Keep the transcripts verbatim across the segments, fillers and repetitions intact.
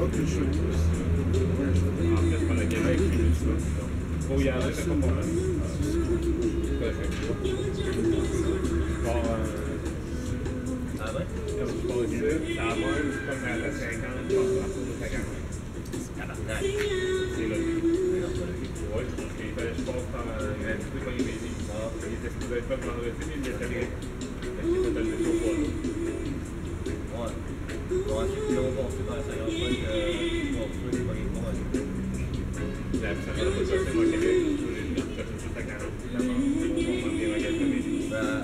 Ok, je suis tous. Ouais, je En fait, c'est pas le Québec, c'est plus ça. Faut y aller, c'est pas pour moi. Perfect. Bon, euh... Ah ouais? Comme je pense ici, ça va même comme à la cinquante, je pense, à la cour de cinquante. Tabarnak. C'est là. Ouais, et ben, je passe par un petit peu quand il m'a dit. Il était supposé être fait vendredi, mais il était allé. Fait qu'il était allé au poids. Ouais. Ouais, c'est plus long passé dans la cinquante-cinq que pour ceux qui pas les points. La personne n'a pas passé au Québec, j'ai dit, je fais juste à quarante. D'abord, on va prendre des magasins. Ben,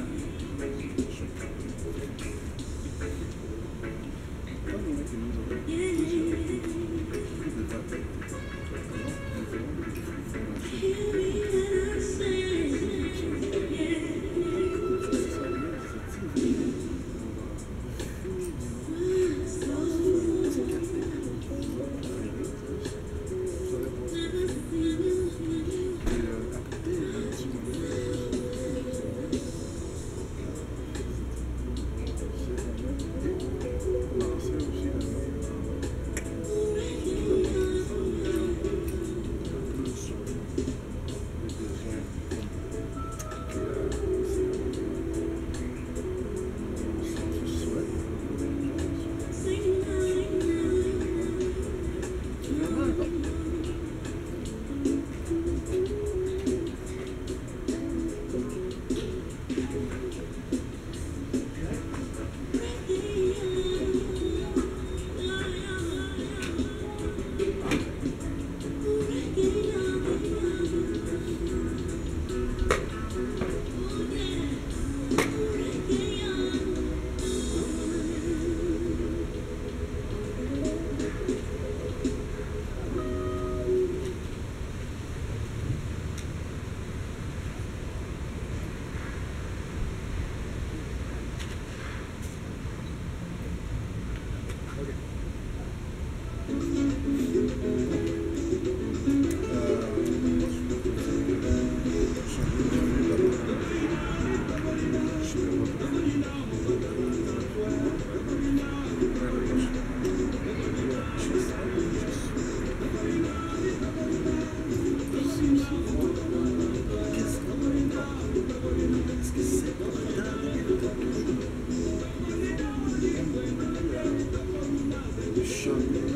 Show.